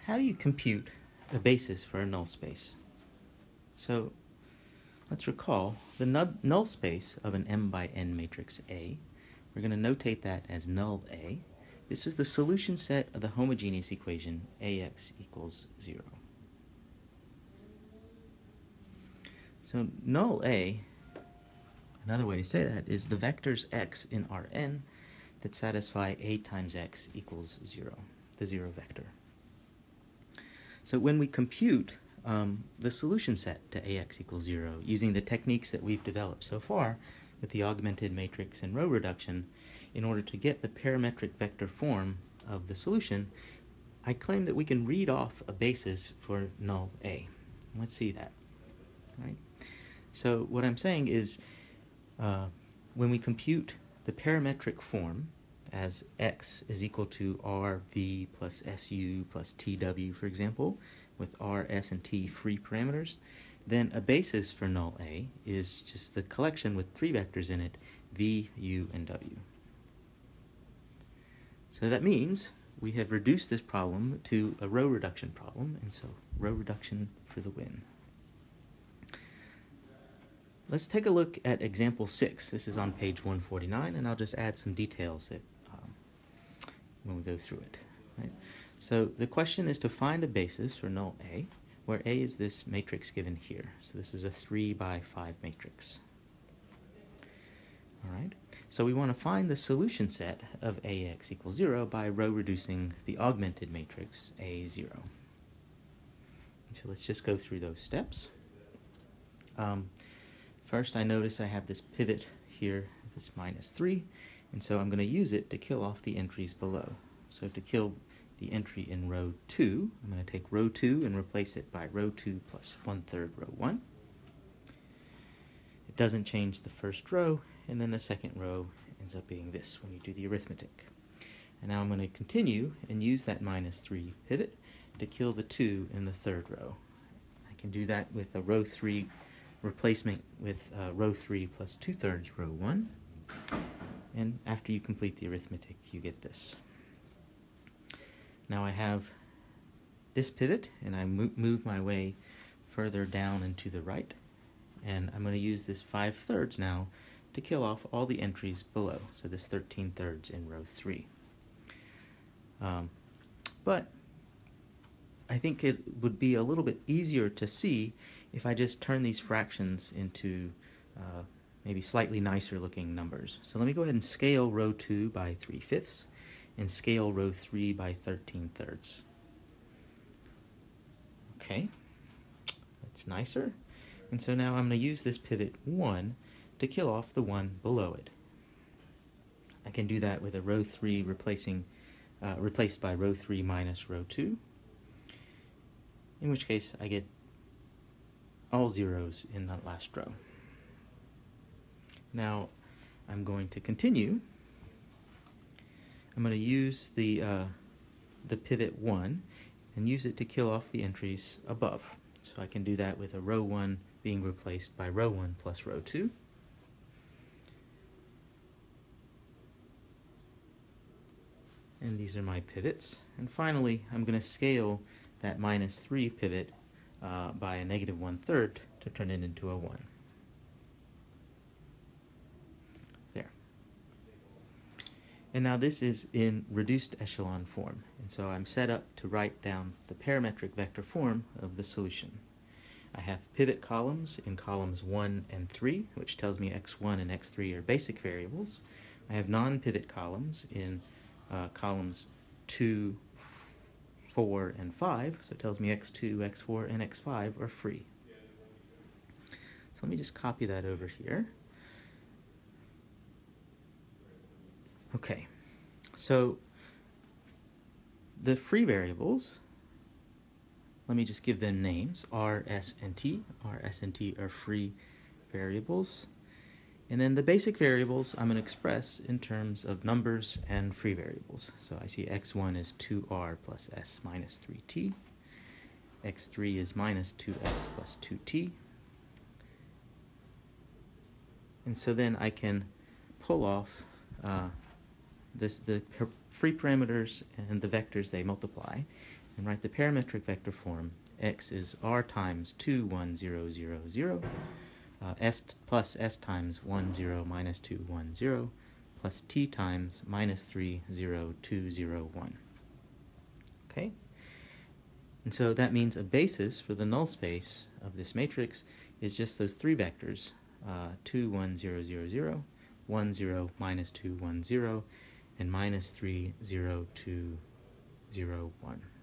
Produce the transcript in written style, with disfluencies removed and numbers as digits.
how do you compute a basis for a null space? So let's recall the null space of an m by n matrix A. We're going to notate that as null A. This is the solution set of the homogeneous equation AX equals 0. So null A, another way to say that, is the vectors x in Rn that satisfy A times x equals 0, the 0 vector. So when we compute the solution set to AX equals 0 using the techniques that we've developed so far with the augmented matrix and row reduction, in order to get the parametric vector form of the solution, I claim that we can read off a basis for null A. Let's see that. All right. So what I'm saying is when we compute the parametric form as x is equal to rv plus su plus tw, for example, with r, s, and t free parameters, then a basis for null A is just the collection with three vectors in it, v, u, and w. So that means we have reduced this problem to a row reduction problem, and so row reduction for the win. Let's take a look at example 6. This is on page 149, and I'll just add some details that when we go through it. Right? So the question is to find a basis for null A, where A is this matrix given here. So this is a 3 by 5 matrix. All right. So we want to find the solution set of AX equals 0 by row reducing the augmented matrix A0. So let's just go through those steps. First, I notice I have this pivot here, this -3, and so I'm going to use it to kill off the entries below. So to kill the entry in row 2, I'm going to take row 2 and replace it by row 2 plus 1/3 row 1. It doesn't change the first row, and then the second row ends up being this when you do the arithmetic. And now I'm going to continue and use that -3 pivot to kill the 2 in the third row. I can do that with a row 3 replacement with row 3 plus 2/3 row 1. And after you complete the arithmetic, you get this. Now I have this pivot, and I move my way further down and to the right. And I'm going to use this 5/3 now to kill off all the entries below. So this 13/3 in row 3. But I think it would be a little bit easier to see if I just turn these fractions into maybe slightly nicer looking numbers. So let me go ahead and scale row 2 by 3/5 and scale row 3 by 13/3. Okay, that's nicer. And so now I'm going to use this pivot 1 to kill off the one below it. I can do that with a row 3 replaced by row 3 minus row 2, in which case I get all zeros in that last row. Now I'm going to continue. I'm going to use the pivot 1 and use it to kill off the entries above. So I can do that with a row 1 being replaced by row 1 plus row 2. And these are my pivots. And finally, I'm going to scale that -3 pivot by a -1/3 to turn it into a 1. There. And now this is in reduced echelon form. And so I'm set up to write down the parametric vector form of the solution. I have pivot columns in columns 1 and 3, which tells me x1 and x3 are basic variables. I have non-pivot columns in columns 2, 4, and 5, so it tells me x2, x4, and x5 are free. So let me just copy that over here. Okay, so the free variables, let me just give them names, R, S, and T. R, S, and T are free variables. And then the basic variables I'm going to express in terms of numbers and free variables. So I see x1 is 2r plus s minus 3t. x3 is minus 2s plus 2t. And so then I can pull off the free parameters and the vectors they multiply. and write the parametric vector form. X is r times 2, 1, 0, 0, 0, s plus s times 1, 0, minus 2, 1, 0, plus t times minus 3, 0, 2, 0, 1. Okay? And so that means a basis for the null space of this matrix is just those three vectors, 2, 1, 0, 0, 0, 1, 0, minus 2, 1, 0, and minus 3, 0, 2, 0, 1.